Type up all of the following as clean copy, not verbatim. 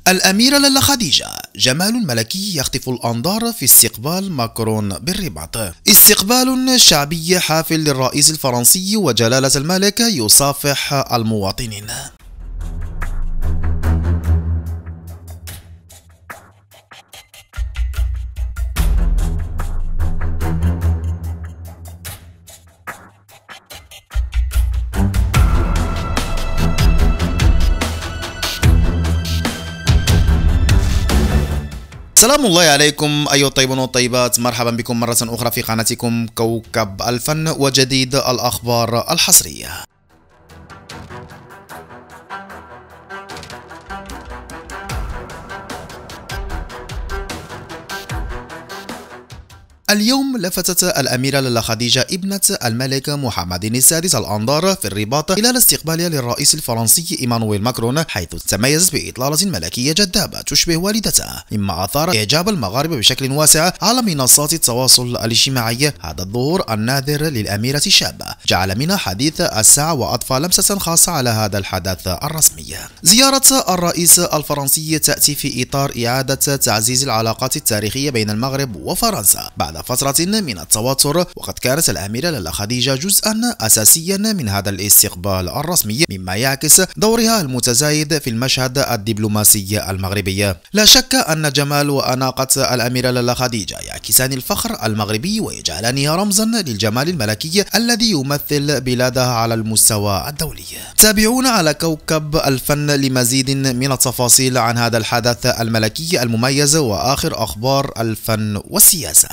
الأميرة لالا خديجة، جمال ملكي يخطف الأنظار في استقبال ماكرون بالرباط. استقبال شعبي حافل للرئيس الفرنسي وجلالة الملك يصافح المواطنين. سلام الله عليكم أيها الطيبون والطيبات، مرحبا بكم مرة أخرى في قناتكم كوكب الفن وجديد الأخبار الحصرية. اليوم لفتت الأميرة لالا خديجة ابنة الملك محمد السادس الأنظار في الرباط خلال استقبالها للرئيس الفرنسي إيمانويل ماكرون، حيث تميزت بإطلالة ملكية جذابة تشبه والدتها، مما أثار إعجاب المغاربة بشكل واسع على منصات التواصل الاجتماعي. هذا الظهور النادر للأميرة الشابة جعل منها حديث الساعة وأضفى لمسة خاصة على هذا الحدث الرسمي. زيارة الرئيس الفرنسي تأتي في إطار إعادة تعزيز العلاقات التاريخية بين المغرب وفرنسا بعد فترة من التوتر، وقد كانت الأميرة لالا خديجة جزءا أساسيا من هذا الاستقبال الرسمي، مما يعكس دورها المتزايد في المشهد الدبلوماسي المغربي. لا شك أن جمال وأناقة الأميرة لالا خديجة يعكسان الفخر المغربي ويجعلانها رمزا للجمال الملكي الذي يمثل بلادها على المستوى الدولي. تابعونا على كوكب الفن لمزيد من التفاصيل عن هذا الحدث الملكي المميز وآخر أخبار الفن والسياسة.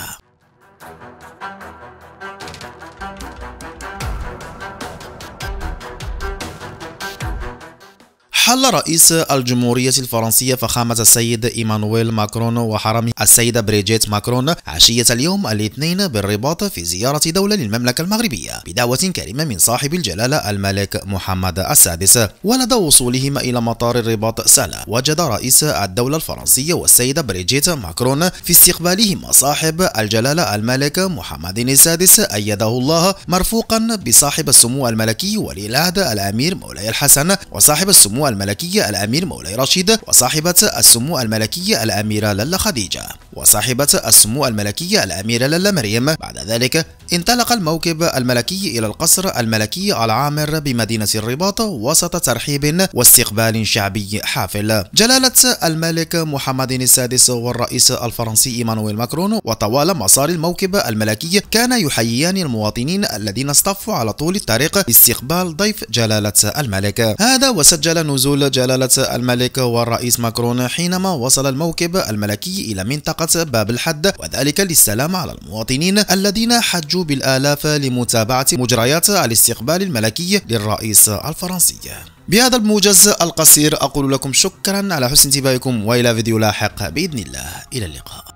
حل رئيس الجمهورية الفرنسية فخامة السيد إيمانويل ماكرون وحرمه السيدة بريجيت ماكرون عشية اليوم الاثنين بالرباط في زيارة دولة للمملكة المغربية بدعوة كريمة من صاحب الجلالة الملك محمد السادس. ولدى وصولهما إلى مطار الرباط سلا، وجد رئيس الدولة الفرنسية والسيدة بريجيت ماكرون في استقبالهما صاحب الجلالة الملك محمد السادس أيده الله، مرفوقا بصاحب السمو الملكي ولي العهد الأمير مولاي الحسن، وصاحب السمو الملكية الأمير مولاي رشيد، وصاحبة السمو الملكية الأميرة لالا خديجة، وصاحبة السمو الملكية الأميرة لالا مريم. بعد ذلك انطلق الموكب الملكي إلى القصر الملكي العامر بمدينة الرباط وسط ترحيب واستقبال شعبي حافل. جلالة الملك محمد السادس والرئيس الفرنسي إيمانويل ماكرون وطوال مسار الموكب الملكي كان يحييان المواطنين الذين اصطفوا على طول الطريق لاستقبال ضيف جلالة الملك. هذا وسجل نزول جلالة الملك والرئيس ماكرون حينما وصل الموكب الملكي إلى منطقة باب الحد، وذلك للسلام على المواطنين الذين حجوا بالآلاف لمتابعة مجريات الاستقبال الملكي للرئيس الفرنسي. بهذا الموجز القصير أقول لكم شكرا على حسن انتباهكم، وإلى فيديو لاحق بإذن الله، إلى اللقاء.